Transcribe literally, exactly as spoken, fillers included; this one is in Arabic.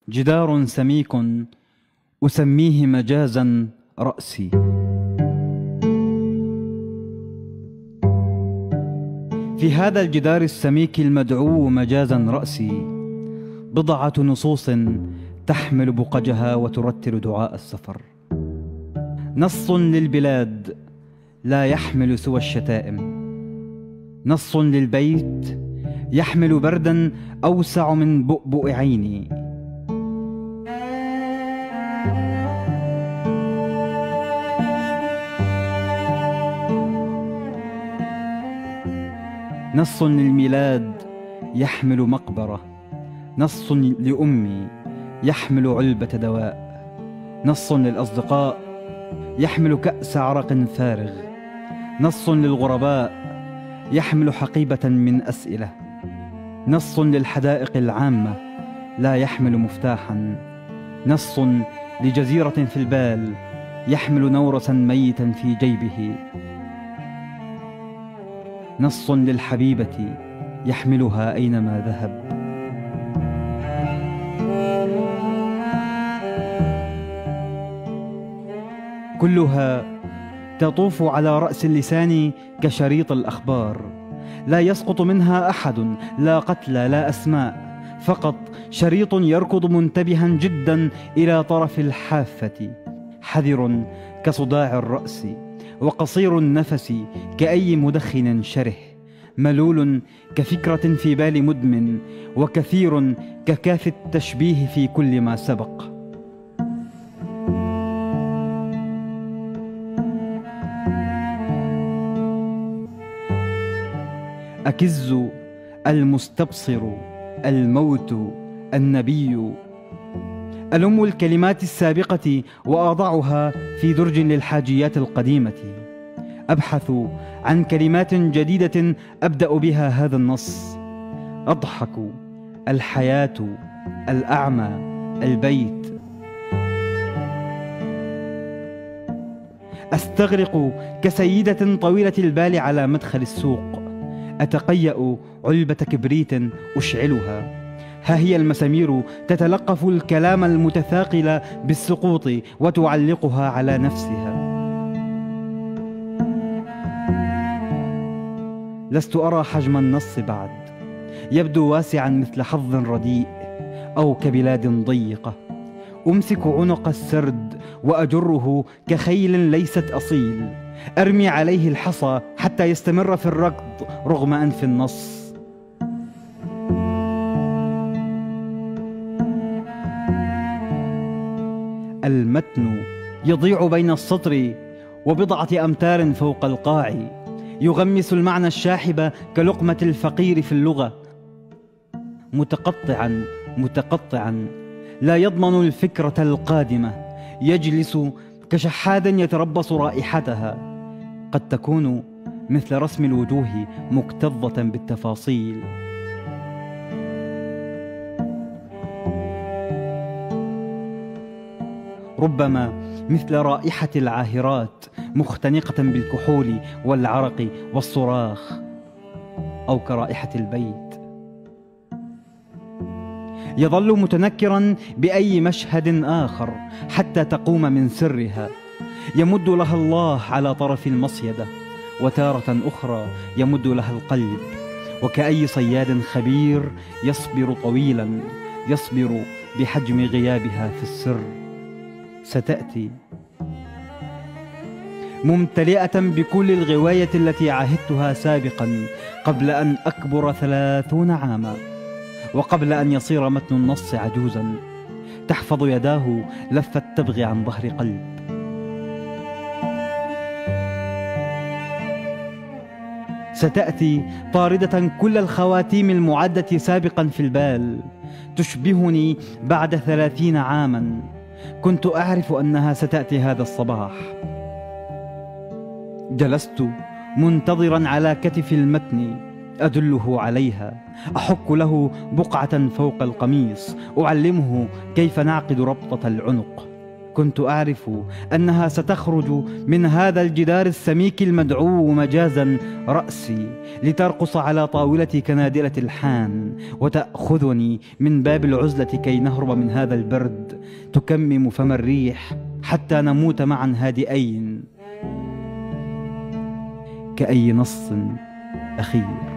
جدار سميك أسميه مجازا رأسي. في هذا الجدار السميك المدعو مجازا رأسي بضعة نصوص تحمل بقجها وترتل دعاء السفر. نص للبلاد لا يحمل سوى الشتائم، نص للبيت يحمل بردا أوسع من بؤبؤ عيني، نص للميلاد يحمل مقبرة، نص لأمي يحمل علبة دواء، نص للأصدقاء يحمل كأس عرق فارغ، نص للغرباء يحمل حقيبة من أسئلة، نص للحدائق العامة لا يحمل مفتاحا، نص لجزيرة في البال يحمل نورسا ميتا في جيبه، نص للحبيبة يحملها أينما ذهب. كلها تطوف على رأس اللسان كشريط الأخبار، لا يسقط منها أحد، لا قتلى لا أسماء، فقط شريط يركض منتبها جدا إلى طرف الحافة، حذر كصداع الرأس وقصير النفس كأي مدخن شره، ملول كفكرة في بال مدمن، وكثير ككاف التشبيه في كل ما سبق. أكز المستبصر الموت النبي، ألم الكلمات السابقة وأضعها في درج للحاجيات القديمة، أبحث عن كلمات جديدة أبدأ بها هذا النص، أضحك الحياة الأعمى البيت، أستغرق كسيدة طويلة البال على مدخل السوق، أتقيأ علبة كبريت أشعلها، ها هي المسامير تتلقف الكلام المتثاقل بالسقوط وتعلقها على نفسها. لست أرى حجم النص بعد، يبدو واسعا مثل حظ رديء أو كبلاد ضيقة، أمسك عنق السرد وأجره كخيل ليست أصيل، أرمي عليه الحصى حتى يستمر في الركض رغم أنف النص. المتن يضيع بين السطر وبضعة أمتار فوق القاع، يغمس المعنى الشاحب كلقمة الفقير في اللغة، متقطعا متقطعا لا يضمن الفكرة القادمة، يجلس كشحاذ يتربص رائحتها، قد تكون مثل رسم الوجوه مكتظة بالتفاصيل. ربما مثل رائحة العاهرات مختنقة بالكحول والعرق والصراخ، أو كرائحة البيت. يظل متنكرا بأي مشهد آخر حتى تقوم من سرها، يمد لها الله على طرف المصيدة، وتارة أخرى يمد لها القلب، وكأي صياد خبير يصبر طويلا، يصبر بحجم غيابها في السر. ستأتي ممتلئة بكل الغواية التي عهدتها سابقا قبل أن أكبر ثلاثون عاما، وقبل أن يصير متن النص عجوزا تحفظ يداه لف التبغ عن ظهر قلب. ستأتي طاردة كل الخواتيم المعدة سابقا في البال، تشبهني بعد ثلاثين عاما، كنت أعرف أنها ستأتي هذا الصباح. جلست منتظرا على كتف المتن أدله عليها، أحك له بقعة فوق القميص، أعلمه كيف نعقد ربطة العنق. كنت أعرف أنها ستخرج من هذا الجدار السميك المدعو مجازا رأسي لترقص على طاولة كنادلة الحان، وتأخذني من باب العزلة كي نهرب من هذا البرد، تكمم فم الريح حتى نموت معا هادئين كأي نص أخير.